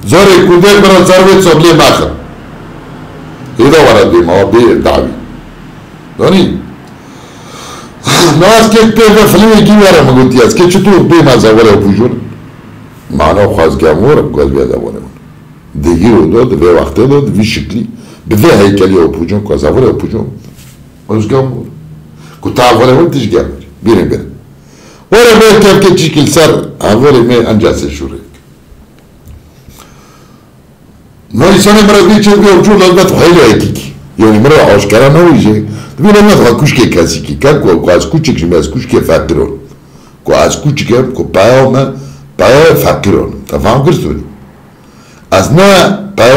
زوري كوديك برا زروي صبلي ماخر إذا ورد بي ما هو بي دعوي دوني ناس كيف بيفا فلوي كي ورا ما قلت ياس كيف شتو بي ما زوري وبوجون معناه خاص جامور بقول بي زوري ديجيرو دود في وقت دود في شكلي بذي هيكلي وبوجون كو زوري وبوجون وش جامور كنت عارفه وانت ايش جامور بيني بين ورا بيت كيف كتشكل سر عارفه مي انجاز الشوري ما يسمى مرة بيجي بيرجو لازم تحيل هيك يعني مرة عاش كلام ما يجي تقول لما تفكوش كي كاسيكي كان كو عايز كوتشك جماعة كوش كي فاكرون كو عايز كوتشك كو باو ما باو فاكرون تفهم كرتوني أثناء باو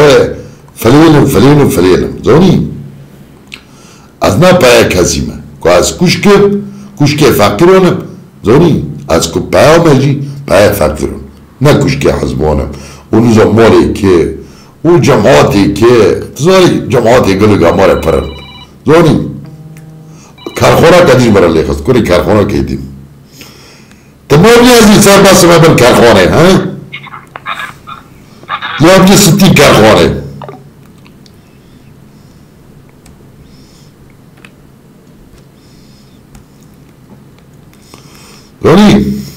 فلين زوني أثناء باو كاسيما كو عايز كوش كي فاكرون زوني عايز كو باو ما يجي باو فاكرون ما كوش كي حزبونا ونظام مالي كي وجماعتي كي تزاري جماعتي يقولوا قامارة برن زوني كارخورا قديم برا اللي خص كوري كارخورا كيديم تمام يا صار بس ما بين كارخورا ها يا ابني 60 كارخورا زوني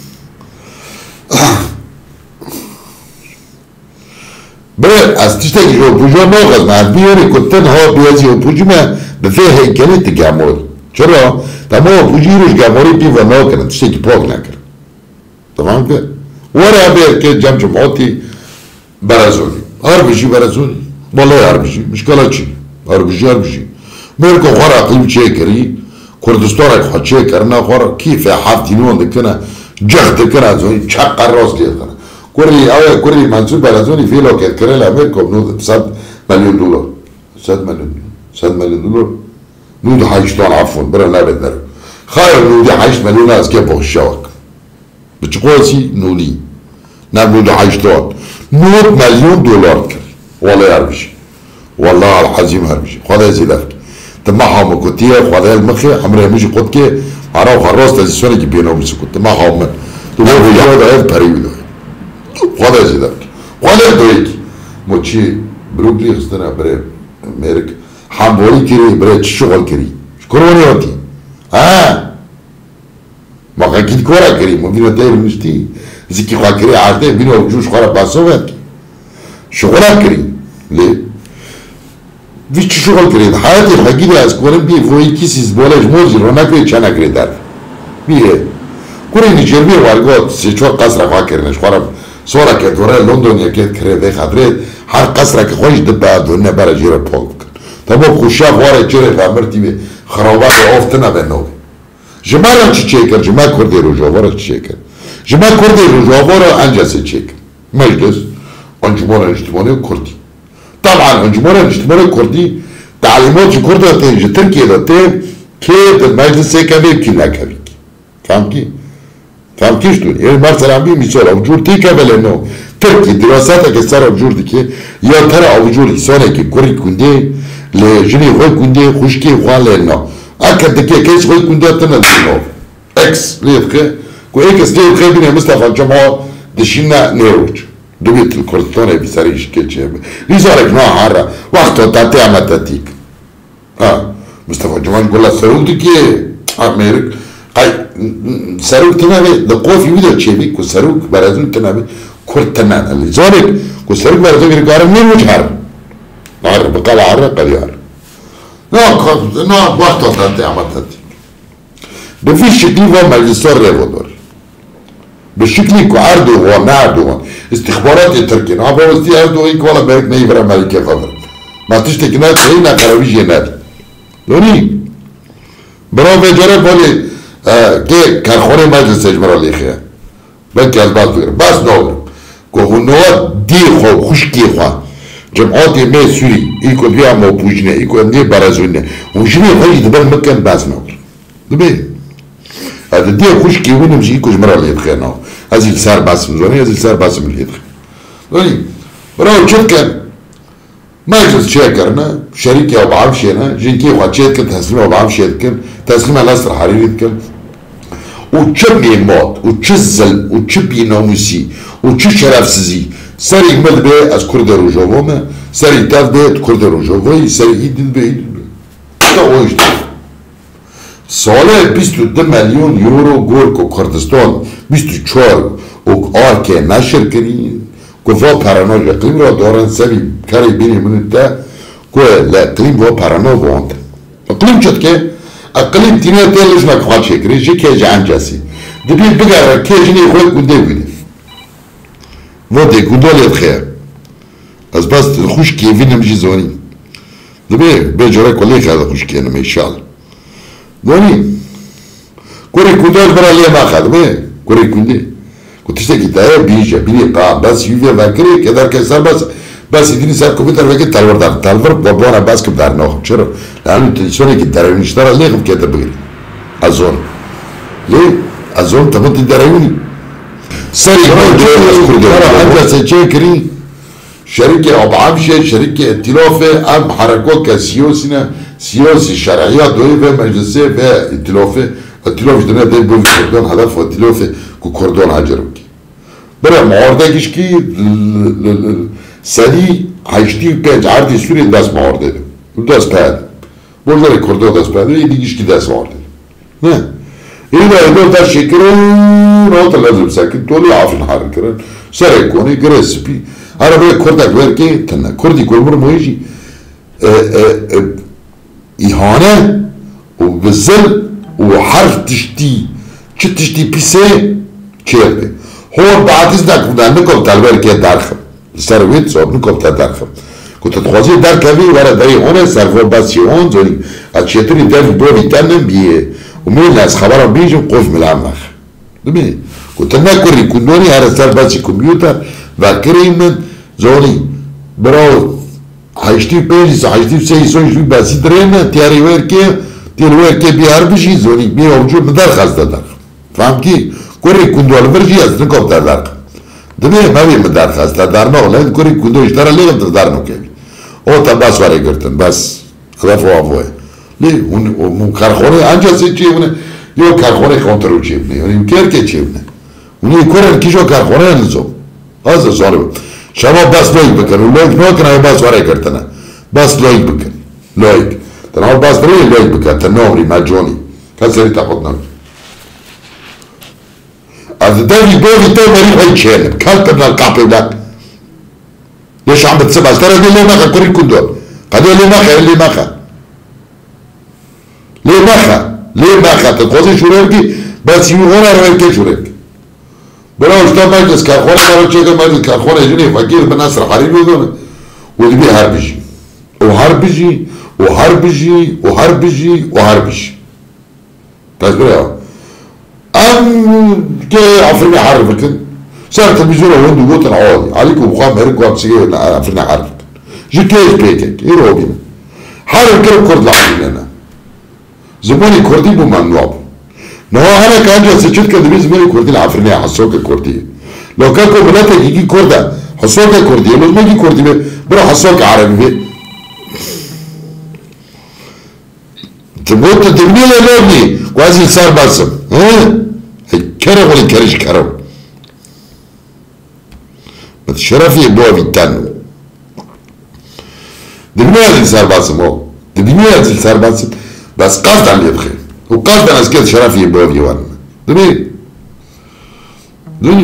بله از تشتكي جو بوجو ناقص مع بيوري كنت ها بيازي وبوجو ما بفيه هيكلي تجاموري چرا؟ تمام بوجي روش جاموري بيفا ناكرن تشتكي باك نكرن تمام كده؟ ورا بير كده جماعتي برازوني هربجي برازوني والله هربجي مشكلة چي هربجي ميركو خورا قيم چيكري كردستان خو چيكرنا خورا كيف حافتينون دكنا جخ دكنا زوي چق راس ليدنا كوري منصور برازوني في لو كانت كريل امريكا بنود 100 مليون دولار 100 مليون دولار نود حاجتان عفوا برا لا بدر خاير نود 8 مليون از كيف الشوك بتقولسي نولي نعم نود حاجتان 100 مليون دولار كري والله يربش والله العظيم هربش خدا زيدك تماهم كوتيه خدا المخي عمره مش قد كي عرف خلاص تزسوني كي بينهم سكوت تماهم تقول يا هذا بريود خدا زيدك ولا دويك موتشي بروكلي خستنا بري امريكا حاموري كري بري شغل كري كوروني وتي ما كان كورا كري مو بينو داير مشتي زيكي خا كري عاده بينو جوش خرا باسوات شغل كري ليه ويش شغل كري حياتي حقيقي از كورن بي فوي كيسيز بولاج موزي روناكي چانا كري دار بيه كوري نيجيري وارغوت سيچو قصر خا كرنش خرا صورة كدورة لندن يكيد كريدي خدريد هر قصرة كخوش دبا دونه برا جيرا بولك تبو خوشاف وارا جيرا فامرتي بي خرابات اوفتنا بنو جمالا چي چيكر جما كردي روجوارا چي چيكر جما كردي روجوارا انجاسي چيكر مجلس انجمون اجتماعي كردي طبعا انجمون اجتماعي كردي تعليمات كردي تنجي تركيا داتي كيد المجلس كبير كلا كبير فهم كي؟ فهم كيش دوني يعني مثلا بي مثال اوجور تيكا بلنو تركي دراساتك صار اوجور ديكي يا ترى اوجور انسانك كوري كوندي لجني خوي كوندي خوشكي خوان لنا اكد ديكي كيس خوي كوندي تنزلو اكس ليفك كو اكس ليفك بين مصطفى جماعه دشينا نيروج دوبيت الكردستان بيساريش كيتشي ليزارك نوع حاره وقت تاتي عمتاتيك مصطفى جماعه يقول لك سرود ديكي امريك سروك تنابي دقوة في ويدا تشيبي كو سروك برازون تنابي كرد تنان اللي زارك كو سروك برازون يرقار منين وجهار نهار بقال عرق قد يار نا وقت تنتي عمتاتي بفي شكلي هو مجلسور ريفودور بالشكلي كو عردو هو ما عردو استخبارات تركي نا بوستي عردو ايك ولا بيرك نيفرا مالكي خضر ما تشتكي نات هينا قراويش ينال لوني برافو جرب ولي كي كان خوري مجلس اجمر اللي خيا بنك البعض فكرة بس نور كو هنوات دي خو خشكي خوا جمعاتي مي سوري ايكو بيا مو بوجنا ايكو اندي برازونا وجري خوي دبر مكان بس نور دبي هذا دي خشكي وين مش ايكو جمر اللي خيا نور هذه السار بس مزوني هذه السار بس من اللي خيا دوني براو شركة مجلس شاكرنا شركة او بعرفشينا جنكي خوا تشيكل تسليم او بعرفشيكل تسليم على الاسر حريري وتشبي مات وتشزل وتشبي ناموسي وتش شرفسزي سری مل به از کرد روجاوامه سری تاف به کرد روجاوایی سری ایدن به تا اویش ساله 22 میلیون یورو گور که کردستان 24 و آرکه نشر کنی گفت پراناج اقلیم را دارن سری کاری بینی منده که اقلیم و پرانا بانده اقلیم چد که اقلیم تینه تیلش نکخواد شکری چه که جان جاسی دبیر بگره که جنی خوی کنده بینه و ده کنده لید خیر از بس خوش کیفی نمیشی زونی دبیر به جوره کلی خیلی خوش کیه نمی شال دونی کوری کنده برای لیم آخد دبیر کوری کنده کتشته که تایه بیشه بینی قا بس یویه وکری که در که سر بس ایدینی سر کمپیوتر وکی تلور دار تلور بابانا بس کم در ناخم چرا؟ لانو تلیسونی که درونیشتر لیخم که بگیری از اون لی از اون تفوتی درونی سری هنجا سچه کری شريك أبعامشة شريك ائتلاف أم حركات كسياسية سياسي شرعية دوية مجلسية في ائتلاف جدنا ده بول كردان هدف ائتلاف كردان هجرك برا معارضة كيشكي سري هشتي بيج عرض سوري داس معارضة داس بعد بولدار كردان داس بعد يدي كيشكي داس معارضة نه إذا ده شكرون نوت لازم ساكن تولي عافين حركة سري كوني جرسبي أنا بقول كردك وركي تنا كردي كل مرة مويجي إهانة وبزل وحرف تشتي بيسه كيربي هو بعد إذنك بدنا نقول تالوركي دارخم سرويت صوب نقول تدارخم كنت تخوزي داركمي ورا داري هون سرفو باسيون زوني أشيتوني داري بوري تنم بيه ومين الناس خبرهم بيجوا قف ملامخ دمي كنت ناكل كنوني على سر باسي كمبيوتر وكريمن زوني براو هشتي بيجي هشتي سيسون شوي باسي درينا تياري ويركي بيهار بيجي زوني بيه وجود مدار خاصة دار فهمتي كوري كندو الفرجي أصدقائي بتدار دمي ما بي مدار خاصة دار نقول كوري كندو اشترى ليه بتدار نوكي او تباس واري قرتن بس خلافه عفوه ليه ون كارخونه انجا سيتشي ون يو كارخونه كونترول چيبني ون كيركي چيبني ون يكورن كيشو كارخونه نزو هذا صار شما بس لويك بكن ولويك نوكن هاي بس وراي كرتنا بس لويك بكن لويك تناو بس دري لويك بكن تنوري ماجوني كسري تاخدنا از داري بوفي تو مريض هاي تشيلب كالتنا القاطي ده ليش عم بتسمع ترى دي ليه ما كوري كندو قد ليه ما تقوزي شوريكي بس يوغونا رويكي شوريكي براوش تا مجلس كارخونه برای چه مجلس كارخونه جنی فقیر به نصر حریمی دونه ودبي هربجي تذكرها كي عفرني حرفكن صار تلفزيون وين دوت العوضي عليكم مقام هرك وابسي عفرني حرفكن جي كيف بيتك يروح بينا حرف كرب كرد لعبين انا زماني كردي بممنوع نو أنا كان جالس أشوف كده بيزمني كردي العفرينية حصوك الكردية لو كان كومناتك يجي كرده حصوك الكردية لو ما يجي كردي بروح حصوك عربي تبغى تبني له لوني كوازي صار باسم ها كرم ولا كرش كرم بتشرفي بوا فيتانو دبني هذا صار باسم هو دبني هذا صار باسم بس قصد عن يبخي وقصد أنا سكت شرفي بوفي وانا دوني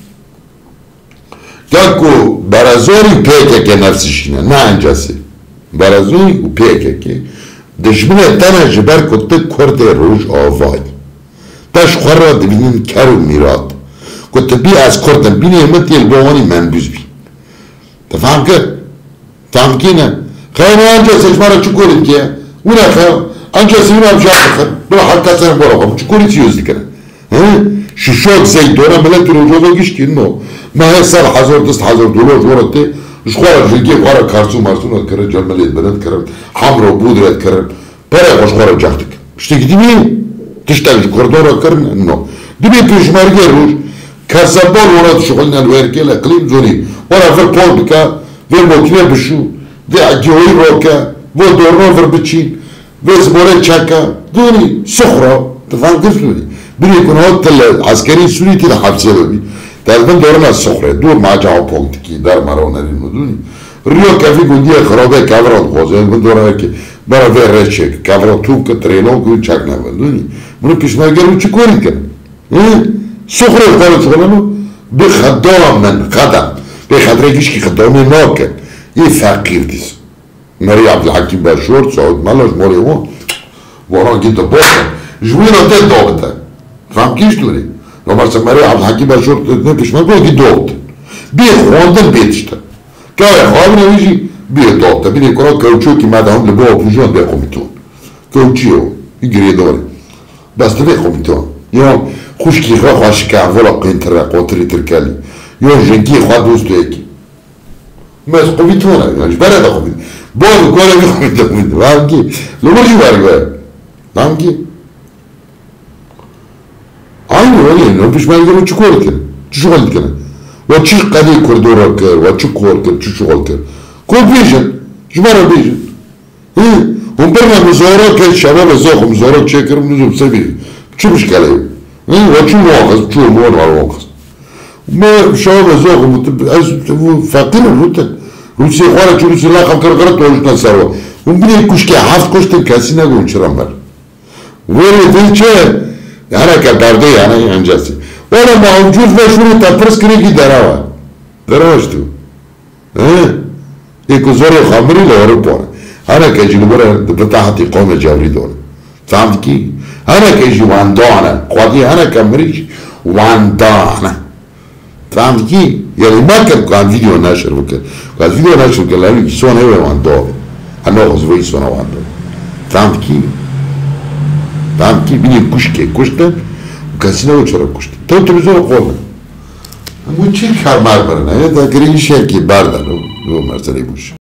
كاكو برازوري بيكك نفسشنا نا انجاسي برازوري وبيكك دجمنه تانا جبر كنت كرد روج آواي تاش خورا دبینین کرو میراد كنت بي از كردن بيني همتي البواني منبوز بي تفهم كده؟ فهم كينا؟ خير انجا سجمارا چكولت كيه؟ ونا خير انجا سينا بجاك خير بلا حلقة سنة بورقم چكولت يوزد كده ها؟ ششوك زي دونا ملت روجوزا گشتي انو ما هي سال $1000 ورده شخوارا جلگي خوارا كارسو مارسون اتكرر جرماليت بلد كرر حمر و بودر اتكرر برای خوشخوارا جاكتك شتي ديمي تشتغل كوردورا كرن انو ديمي بيشمارگي روش كاسبال وراد شغلنا الويركي الاقليم زوري ورا في البول بكا في الموكينة بشو في عجوي روكا في دورنوفر بتشين في زبوري تشاكا دوني سخرة تفهم كيف دوني بني يكون هوت العسكري السوري تلا حبسي لبي من دارم از سخره دور ماجرا پلیتیکی در مرانری میدونی ریا کافی گندی خرابه کاورات خوازه من دارم که برای ورچه کاورات تو که ترینو که چک نمیدونی منو پیشنهاد چی کاری کنه سخره کارت کنه به خدام من خدام به خاطر کیش که خدامی ناکن یه فقیر دیست مری عبدالحکیم باشور سعود ملاش مالی اون واران گیت باشه جوی را ده داغته فهم کیش دوری و مثلا مری عبدالحکیم باشور پیشنهاد کنه که داغته بی خواندن بیتشته که خواب نمیشی بی داغته بینی کنه کوچو که مدام لبا پوشان ده خمیتون کوچیو این گریه داره بسته ده خمیتون یا خوشکی خواهش که اولا قینتره قاطری ترکلی یا جنگی خواه دوستو یکی ماز خمیتونه یعنی برای ده خمیتون باز کاره می خمیتون فهم کی لبرشی برگوه فهم کی aynı öyle ne pişmanlığı çukur etken çukur etken ve çiş kadi koridora kır ve çukur kır çukur kır korkmayacak cumara beyecek هم برنا مزارات که شباب زاخم مزارات چه کرم نزوم سبی چه مشکله و چه مواقع چه مواقع ما شباب زاخم از فقیر بود روسی خواره چه روسی لاقم کرد توش نسروا هم بینی کش که هفت کشت کسی نگون چرا مر ولی دل چه یعنی که درده یعنی انجاسی ولی موجود و شروع تپرس کنی کی دراوش تو یک زور خمری لاره پاره هر کی جلوبر تحت قوم جوری داره فهمت کی هر کی جواندانه قادی هر کی مریش واندانه فهمت کی یعنی ما کن ویدیو نشر بکن کن ویدیو نشر کن لانی کی سونه واندانه انا غزوی سونه واندانه فهمت کی بینی کشتن کسی نبود چرا کشتن تو تلویزیون قومه اما چی کار مرمرنه تا گریشی که بردن و مرزنی بوش